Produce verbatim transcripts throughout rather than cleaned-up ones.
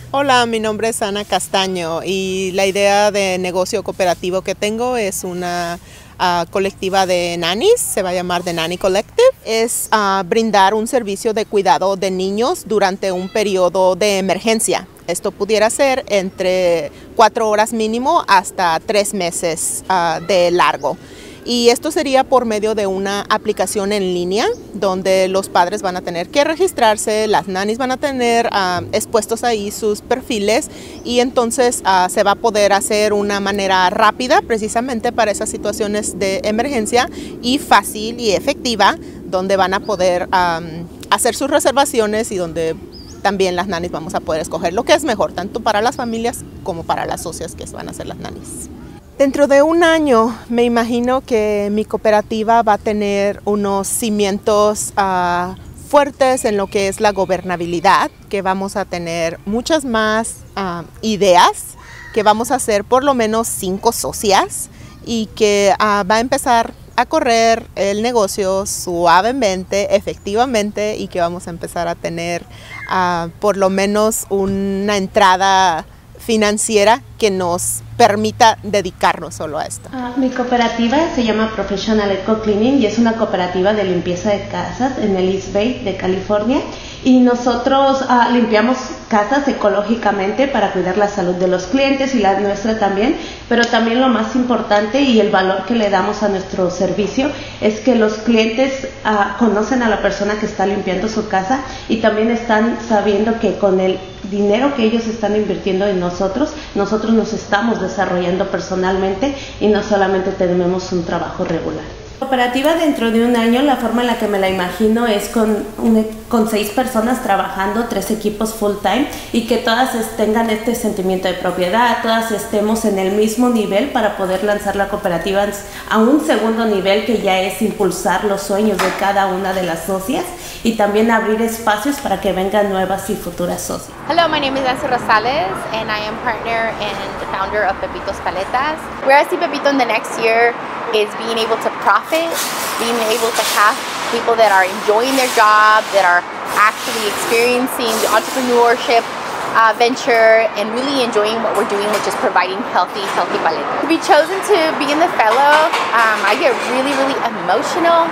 Hola, mi nombre es Ana Castaño y la idea de negocio cooperativo que tengo es una uh, colectiva de nannies, se va a llamar The Nanny Collective. Es uh, brindar un servicio de cuidado de niños durante un periodo de emergencia. Esto pudiera ser entre cuatro horas mínimo hasta tres meses uh, de largo. Y esto sería por medio de una aplicación en línea donde los padres van a tener que registrarse, las nannies van a tener uh, expuestos ahí sus perfiles y entonces uh, se va a poder hacer una manera rápida precisamente para esas situaciones de emergencia y fácil y efectiva donde van a poder um, hacer sus reservaciones y donde también las nannies vamos a poder escoger lo que es mejor tanto para las familias como para las socias que van a ser las nannies. Dentro de un año me imagino que mi cooperativa va a tener unos cimientos uh, fuertes en lo que es la gobernabilidad, que vamos a tener muchas más uh, ideas, que vamos a ser por lo menos cinco socias y que uh, va a empezar a correr el negocio suavemente, efectivamente y que vamos a empezar a tener uh, por lo menos una entrada financiera que nos permita dedicarnos solo a esto. Uh, mi cooperativa se llama Professional Eco Cleaning y es una cooperativa de limpieza de casas en el East Bay de California y nosotros uh, limpiamos casas ecológicamente para cuidar la salud de los clientes y la nuestra también, pero también lo más importante y el valor que le damos a nuestro servicio es que los clientes uh, conocen a la persona que está limpiando su casa y también están sabiendo que con el dinero que ellos están invirtiendo en nosotros, nosotros nos estamos desarrollando personalmente y no solamente tenemos un trabajo regular. La cooperativa dentro de un año, la forma en la que me la imagino es con, un, con seis personas trabajando, tres equipos full time y que todas tengan este sentimiento de propiedad, todas estemos en el mismo nivel para poder lanzar la cooperativa a un segundo nivel que ya es impulsar los sueños de cada una de las socias y también abrir espacios para que vengan nuevas y futuras socias. Hello, my name is Nancy Rosales and I am partner and the founder of Pepitos Paletas. Where I see Pepito in the next year is being able to profit, being able to have people that are enjoying their job, that are actually experiencing the entrepreneurship uh, venture and really enjoying what we're doing, which is providing healthy, healthy paletas. To be chosen to be in the fellow, um, I get really, really emotional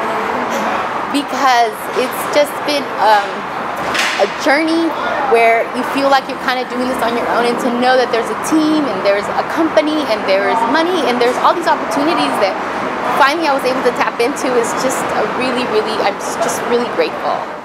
because it's just been um, a journey where you feel like you're kind of doing this on your own, and to know that there's a team and there's a company and there's money and there's all these opportunities that finally I was able to tap into is just a really, really, I'm just really grateful.